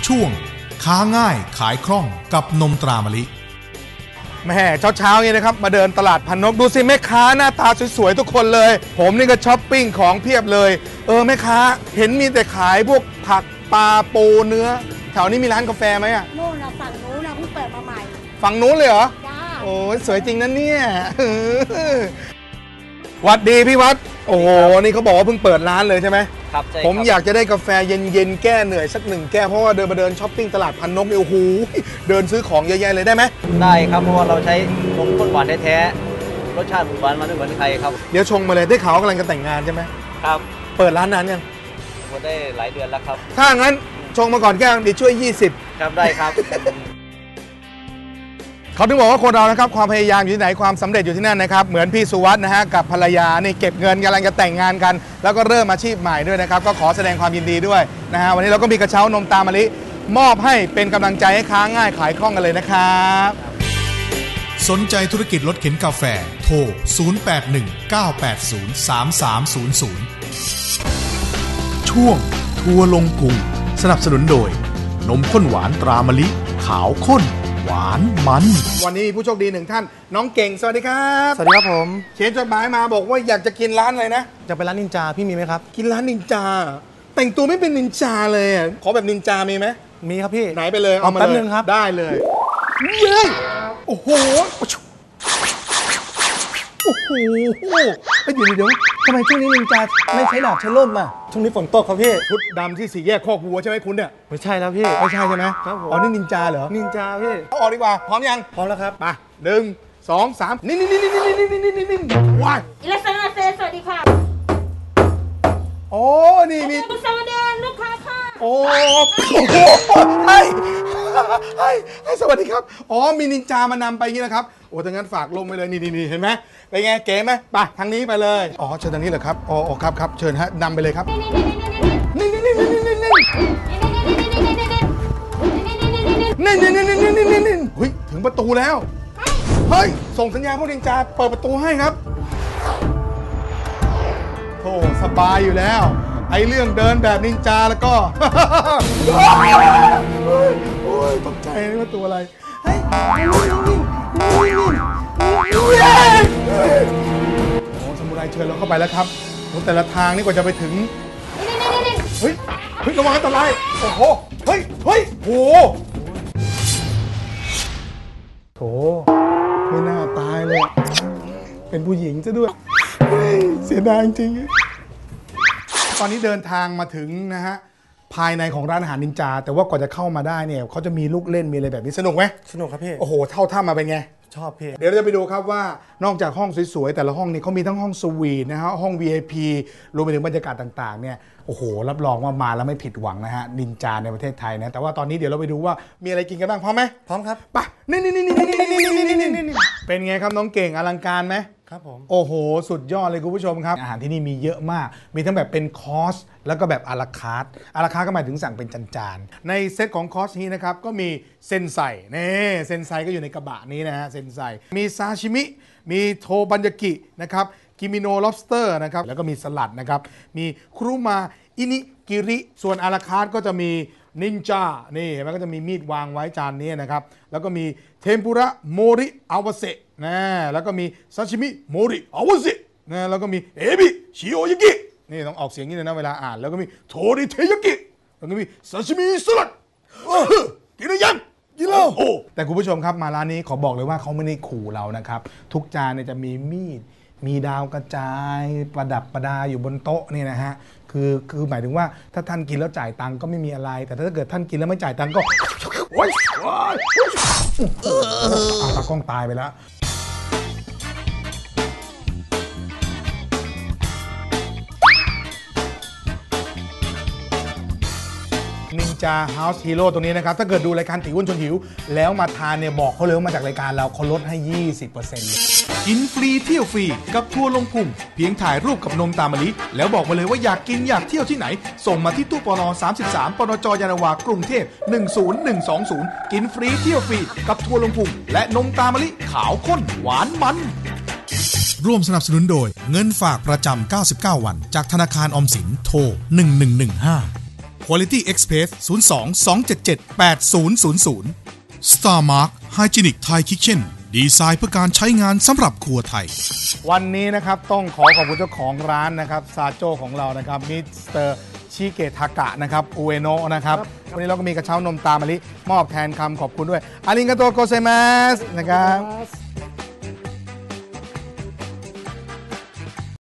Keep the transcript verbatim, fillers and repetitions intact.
ช่วงค้าง่ายขายคล่องกับนมตรามะลิแม่เช้าเช้าๆนี้นะครับมาเดินตลาดพันนกดูสิแม่ค้าหน้าตาสวยๆทุกคนเลยผมนี่ก็ช้อปปิ้งของเพียบเลยเออแม่ค้าเห็นมีแต่ขายพวกผักปลาปูเนื้อแถวนี้มีร้านกาแฟไหมอะโน่นนะฝั่งนู้นนะเพิ่งเปิดมาใหม่ฝั่งนู้นเลยเหรอจ้าโอ้ยสวยจริงนะเนี่ยวัดดีพี่วัดโอ้โหนี่เขาบอกว่าเพิ่งเปิดร้านเลยใช่ไหมครับใช่ผมอยากจะได้กาแฟเย็นๆแก้เหนื่อยสักหนึ่งแก้วเพราะว่าเดินมาเดินช้อปปิ้งตลาดพันนกเนี่ยโอ้โหเดินซื้อของเยอะแยะเลยได้ไหมได้ครับเพราะว่าเราใช้นมข้นหวานแท้ๆรสชาติหวานมาไม่เหมือนใครครับเดี๋ยวชงมาเลยได้ข่าวกำลังจะแต่งงานใช่ไหมครับเปิดร้านนานยังมาได้หลายเดือนแล้วครับถ้างั้นชงมาก่อนแก้วดิช่วยยี่สิบครับได้ครับเขาถึงบอกว่าคนเรานะครับความพยายามอยู่ที่ไหนความสำเร็จอยู่ที่นั่นนะครับเหมือนพี่สุวัฒน์นะฮะกับภรรยานี่เก็บเงินกำลังจะแต่งงานกันแล้วก็เริ่มอาชีพใหม่ด้วยนะครับก็ขอแสดงความยินดีด้วยนะฮะวันนี้เราก็มีกระเช้านมตามะลิมอบให้เป็นกำลังใจให้ค้าง่ายขายคล่องกันเลยนะครับสนใจธุรกิจรถเข็นกาแฟโทรศูนย์ แปด หนึ่ง เก้า แปด ศูนย์ สาม สาม ศูนย์ ศูนย์ช่วงทัวร์ลงพุงสนับสนุนโดยนมข้นหวานตรามะลิขาวข้นหวานมันวันนี้มีผู้โชคดีหนึ่งท่านน้องเก่งสวัสดีครับสวัสดีครับผมเขียนจดหมายมาบอกว่าอยากจะกินร้านอะไรนะจะไปร้านนินจาพี่มีไหมครับกินร้านนินจาแต่งตัวไม่เป็นนินจาเลยอ่ะขอแบบนินจามีไหมมีครับพี่ไหนไปเลยเอามาแป๊บนึงครับได้เลยเย้โอ้โหโอ้โหไอ้เดี๋ยวเดี๋ยวทำไมช่วงนี้นินจาไม่ใช้ดาบใช้ร่มอ่ะช่วงนี้ฝนตกครับพี่ชุดดำที่สี่แยกคอกวัวใช่ไหมคุณเนี่ยไม่ใช่แล้วพี่ไม่ใช่ใช่ไหมครับผมอ๋อนี่นินจาเหรอนินจาพี่เอาออกดีกว่าพร้อมยังพร้อมแล้วครับมาหนึ่งสองสามนี่นี่นี่นี่นี่นี่นี่นี่นี่ว้ายอิเลสนาเซสวัสดีค่ะโอ้นี่มีสวัสดีลูกค้าค่ะโอ้ให้ให้ให้สวัสดีครับอ๋อมีนินจามานำไปงี้นะครับโอ้ถ้างั้นฝากลงไปเลยนี่นี่เห็นไหมไปไงเก๋ไหมไปทางนี้ไปเลยอ๋อเชิญทางนี้เหรอครับอ๋อครับครับเชิญฮะนำไปเลยครับนี่นี่นี่นี่นี่นี่นี่นี่นี่นี่นี่นี่นี่นี่เฮ้ยถึงประตูแล้วเฮ้ยส่งสัญญาณพวกนินจาเปิดประตูให้ครับโธ่สบายอยู่แล้วไอ้เรื่องเดินแบบนินจาแล้วก็โอ้ยตกใจนี่ว่าตัวอะไรเฮ้ยโอ้สมุไรเชิญเราเข้าไปแล้วครับแต่ละทางนี่กว่าจะไปถึงเฮ้ยเฮ้ยระวังอันตรายโอ้โหเฮ้ยเฮ้ยโหโถไม่น่าตายเลยเป็นผู้หญิงซะด้วยเสียดายจริงตอนนี้เดินทางมาถึงนะฮะภายในของร้านอาหารนินจาแต่ว่ากว่าจะเข้ามาได้เนี่ยเขาจะมีลูกเล่นมีอะไรแบบนี้สนุกไหมสนุกครับพี่โอ้โหเท่าท่ามาเป็นไงชอบพี่เดี๋ยวเราจะไปดูครับว่านอกจากห้องสวยๆแต่ละห้องนี่เขามีทั้งห้องสวีทนะฮะห้อง วี ไอ พี รวมไปถึงบรรยากาศต่างๆเนี่ยโอ้โหรับรองว่ามาแล้วไม่ผิดหวังนะฮะนินจาในประเทศไทยนะแต่ว่าตอนนี้เดี๋ยวเราไปดูว่ามีอะไรกินกันบ้างพร้อมไหมพร้อมครับไปนี่นี่นี่นี่นี่นี่นี่นี่นี่เป็นไงครับน้องเก่งอลังการไหมครับผมโอ้โหสุดยอดเลยคุณผู้ชมครับอาหารที่นี่มีเยอะมากมีทั้งแบบเป็นคอร์สแล้วก็แบบอาราคาร์ทอาราคาร์ทก็หมายถึงสั่งเป็นจานๆในเซตของคอร์สนี้นะครับก็มีเซนไซนี่เซนไซก็อยู่ในกระบะนี้นะฮะเซนไซมีซาชิมิมีโทบันยากินะครับกิมิโนล็อบสเตอร์นะครับแล้วก็มีสลัดนะครับมีคุรุมาอินิกิริส่วนอาราคาร์ทก็จะมีนินจานี่เห็นไหมก็จะมีมีดวางไว้จานนี้นะครับแล้วก็มีเทมปุระโมริอาวาเซนะแล้วก็มีซาชิมิโมริอาวาเซนะแล้วก็มีเอบิชิโอยากินี่ต้องออกเสียงนี้เลยนะเวลาอ่านแล้วก็มีโทริเทยากิแล้วก็มีซาชิมิสลัดกินหรือยังกินแล้วโอ้แต่คุณผู้ชมครับมาร้านนี้ขอบอกเลยว่าเขาไม่ได้ขู่เรานะครับทุกจานเนี่ยจะมีมีดมีดาวกระจายประดับประดาอยู่บนโต๊ะนี่นะฮะคือคือหมายถึงว่าถ้าท่านกินแล้วจ่ายตังค์ก็ไม่มีอะไรแต่ถ้าเกิดท่านกินแล้วไม่จ่ายตังค์ก็โอ๊ยเอาตากล้องตายไปแล้วนินจา House Hero ตรงนี้นะครับถ้าเกิดดูรายการตีอ้วนชวนหิวแล้วมาทานเนี่ยบอกเขาเลยว่ามาจากรายการเราเขาลดให้ ยี่สิบเปอร์เซ็นต์ กินฟรีเที่ยวฟรีกับทัวร์ลงพุงเพียงถ่ายรูปกับนมตามะลิแล้วบอกมาเลยว่าอยากกินอยากเที่ยวที่ไหนส่งมาที่ตู้ปนสามสิบสามปนจยานนาวากรุงเทพหนึ่งศูนย์หนึ่งสองศูนย์กินฟรีเที่ยวฟรีกับทัวร์ลงพุงและนมตามะลิขาวข้นหวานมันร่วมสนับสนุนโดยเงินฝากประจำเก้าสิบเก้าวันจากธนาคารออมสินโทรหนึ่งหนึ่งหนึ่งห้า Quality Express ศูนย์ สอง สอง เจ็ด เจ็ด แปด ศูนย์ ศูนย์ ศูนย์ Star Mark Hygienic Thai Kitchen ดีไซน์เพื่อการใช้งานสำหรับครัวไทยวันนี้นะครับต้องขอขอบคุณเจ้าของร้านนะครับซาโจของเรานะครับมิสเตอร์ชิเกะทากะนะครับอุเอโนะนะครับวันนี้เราก็มีกระเช้านมตามะลิมอบแทนคำขอบคุณด้วยอาริงกาโตโกเซมัสนะครับ